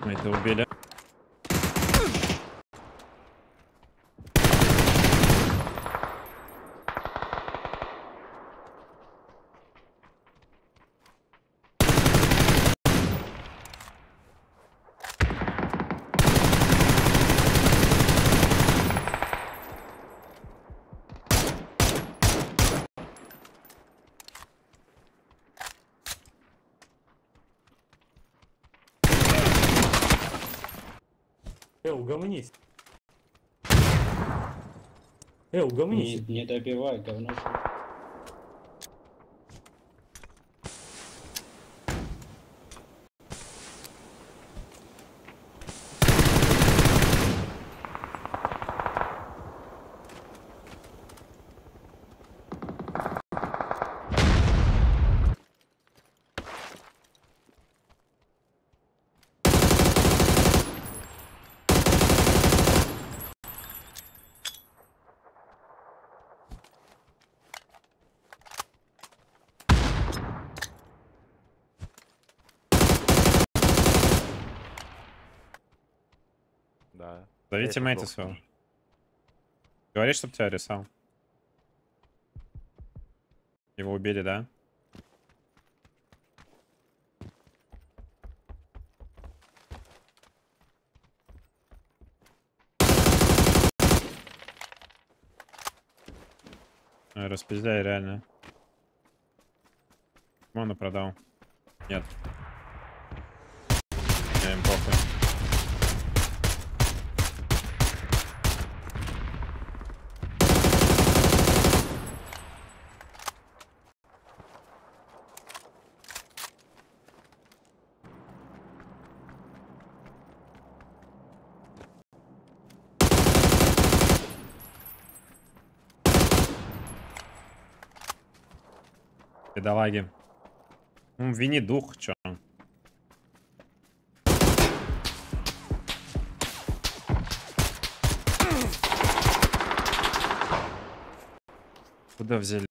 Мы это убили. Угомонись. Угомонись. Не добивай, говно. Да. Зови Я тиммейта сдох. своего. Говори, чтоб тебя рисал. Его убили, да? Ой, распиздяй, реально. Моно продал. Нет. Я им похуй. Бедолаги. Вини дух, чё? Куда взяли?